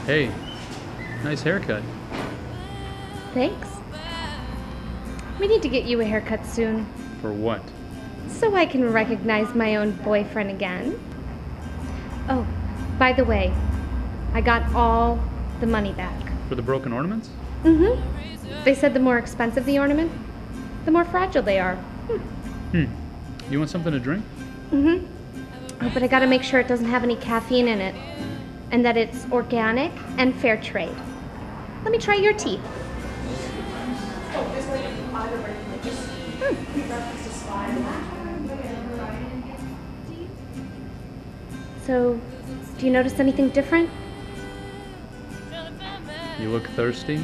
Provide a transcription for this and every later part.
Hey, nice haircut. Thanks. We need to get you a haircut soon, For what? so I can recognize my own boyfriend again. Oh, by the way, I got all the money back. For the broken ornaments? Mm-hmm. They said the more expensive the ornament, the more fragile they are. You want something to drink? Mm-hmm. Oh, but I gotta make sure it doesn't have any caffeine in it, and that it's organic and fair trade. Let me try your tea. So, do you notice anything different? You look thirsty?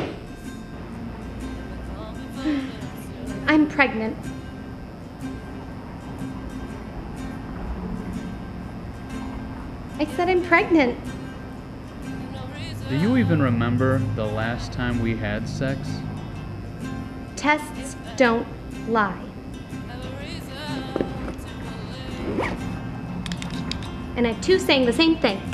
I'm pregnant. I said I'm pregnant. Do you even remember the last time we had sex? Tests don't lie. And I have two saying the same thing.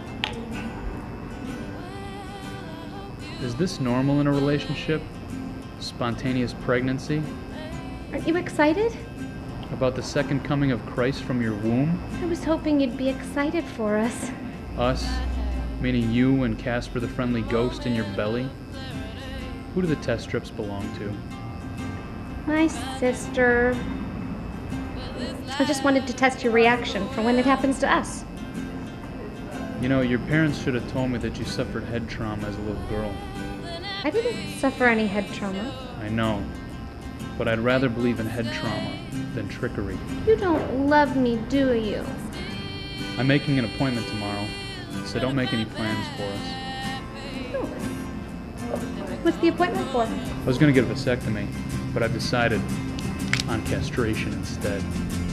Is this normal in a relationship? Spontaneous pregnancy? Aren't you excited? About the second coming of Christ from your womb? I was hoping you'd be excited for us. Us? Meaning you and Casper the friendly ghost in your belly? Who do the test strips belong to? My sister. I just wanted to test your reaction for when it happens to us. You know, your parents should have told me that you suffered head trauma as a little girl. I didn't suffer any head trauma. I know, but I'd rather believe in head trauma than trickery. You don't love me, do you? I'm making an appointment tomorrow, so don't make any plans for us. Oh. What's the appointment for? I was going to get a vasectomy, but I've decided on castration instead.